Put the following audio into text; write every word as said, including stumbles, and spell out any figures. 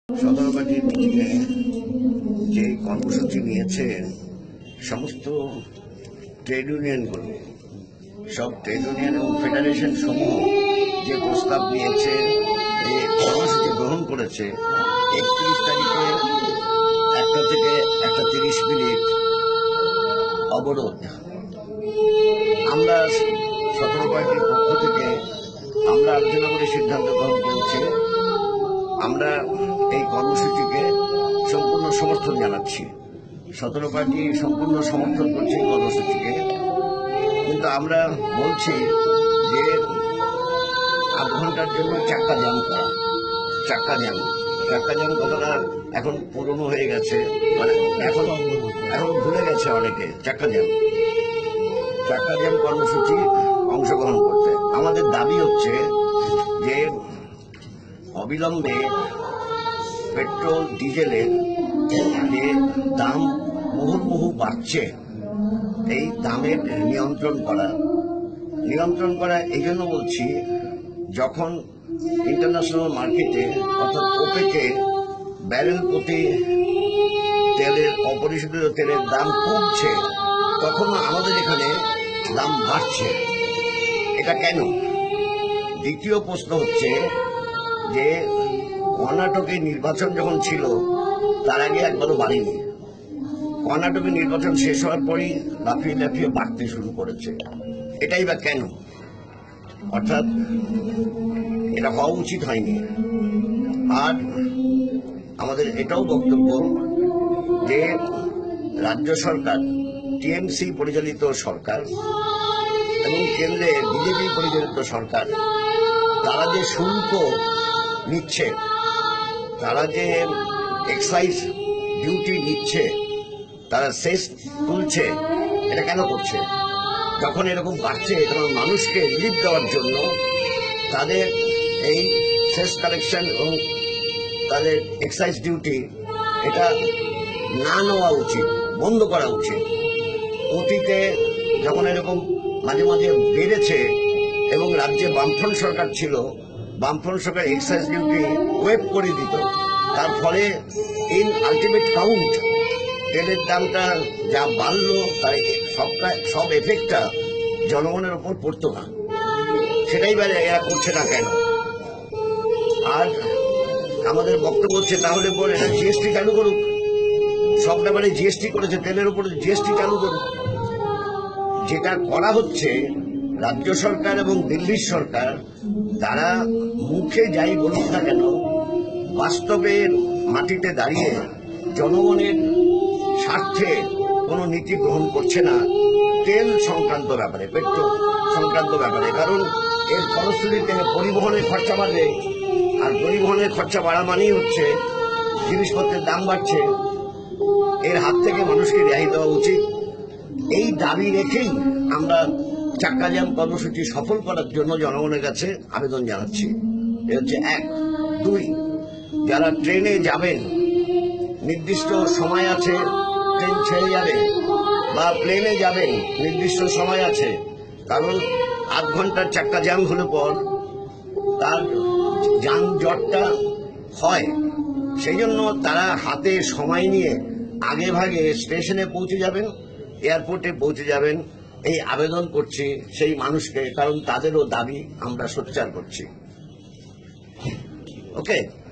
সদরঘাটের মিটিংয়ে যে কর্মসূচি নিয়েছে সমস্ত ট্রেড ইউনিয়নগুলো, সব ট্রেড ইউনিয়ন এবং ফেডারেশন সমূহ যে প্রস্তাব নিয়েছে, যে কর্মসূচি গ্রহণ করেছে, একত্রিশ তারিখে একটা থেকে একটা তিরিশ মিনিট অবরোধ। আমরা সতেরো পার্টির পক্ষ থেকে আমরা আলোচনা করে সিদ্ধান্ত গ্রহণ করেছি, আমরা এই কর্মসূচিকে সম্পূর্ণ সমর্থন জানাচ্ছি। সতেরো পার্টি সম্পূর্ণ সমর্থন করছে এই কর্মসূচিকে, কিন্তু আমরা বলছি যে আধ ঘন্টার জন্য চাক্কা জ্যাম করা। চাক্কা জ্যাম চাক্কা জ্যাম কথাটা এখন পুরনো হয়ে গেছে, মানে এখন এখন ভুলে গেছে অনেকে। চাক্কা জ্যাম চাক্কা জ্যাম কর্মসূচি অংশগ্রহণ করতে আমাদের দাবি হচ্ছে যে অবিলম্বে পেট্রোল ডিজেলের যে দাম মুহুর্মুহু বাড়ছে, এই দামের নিয়ন্ত্রণ করা নিয়ন্ত্রণ করা এই জন্য বলছি, যখন ইন্টারন্যাশনাল মার্কেটে অর্থাৎ ওপেকে ব্যারেল প্রতি তেলের অপরিশোধিত তেলের দাম কমছে, তখন আমাদের এখানে দাম বাড়ছে। এটা কেন? দ্বিতীয় প্রশ্ন হচ্ছে যে কর্ণাটকে নির্বাচন যখন ছিল তার আগে একবারও বাড়েনি। কর্ণাটকে নির্বাচন শেষ হওয়ার পরই লাফিয়ে লাফিয়ে বাড়তে শুরু করেছে। এটাই বা কেন? অর্থাৎ এটা হওয়া উচিত হয়নি। আর আমাদের এটাও বক্তব্য যে রাজ্য সরকার, টিএমসি পরিচালিত সরকার এবং কেন্দ্রে বিজেপি পরিচালিত সরকার, তারা যে শুল্ক নিচ্ছে, তারা যে এক্সাইজ ডিউটি নিচ্ছে, তারা সেস তুলছে, এটা কেন করছে? যখন এরকম বাড়ছে তখন মানুষকে রিলিফ দেওয়ার জন্য তাদের এই সেস কালেকশন এবং তাদের এক্সাইজ ডিউটি এটা না নেওয়া উচিত, বন্ধ করা উচিত। অতীতে যখন এরকম মাঝে মাঝে বেড়েছে এবং রাজ্যে বামফ্রন্ট সরকার ছিল, বামফ্রন্ট সরকার এক্সাইজ ডিউটি ওয়েভ করে দিত, তার ফলে ইন আলটিমেট কাউন্ট তেলের দামটা যা বাড়লো তাই সবটা সব এফেক্টটা জনগণের ওপর পড়তো না। সেটাই বেড়ে এরা করছে না কেন? আর আমাদের বক্তব্য হচ্ছে তাহলে বলে এটা জিএসটি চালু করুক। সব ব্যাপারে জিএসটি করেছে, তেলের উপরে জিএসটি চালু করুক। যেটা করা হচ্ছে রাজ্য সরকার এবং দিল্লির সরকার, তারা মুখে যাই বলুক না কেন, বাস্তবে মাটিতে দাঁড়িয়ে জনগণের স্বার্থে কোনো নীতি গ্রহণ করছে না তেল সংক্রান্ত ব্যাপারে, পেট্রোল সংক্রান্ত ব্যাপারে। কারণ এর ফলশ্রুতিতে পরিবহনের খরচা বাড়বে, আর পরিবহনের খরচা বাড়া মানেই হচ্ছে জিনিসপত্রের দাম বাড়ছে। এর হাত থেকে মানুষকে রেহাই দেওয়া উচিত। এই দাবি রেখেই আমরা চাক্কা জ্যাম কর্মসূচি সফল করার জন্য জনগণের কাছে আবেদন জানাচ্ছি। এ হচ্ছে এক। দুই, যারা ট্রেনে যাবেন, নির্দিষ্ট সময় আছে, ট্রেন ছেড়ে যাবে, বা প্লেনে যাবেন, নির্দিষ্ট সময় আছে। কারণ আধ ঘন্টার চাক্কা জ্যাম হলে পর তার যানজটটা হয়, সেই জন্য তারা হাতে সময় নিয়ে আগে ভাগে স্টেশনে পৌঁছে যাবেন, এয়ারপোর্টে পৌঁছে যাবেন। এই আবেদন করছি সেই মানুষকে, কারণ তাদেরও দাবি আমরা সোচ্চার করছি। ওকে।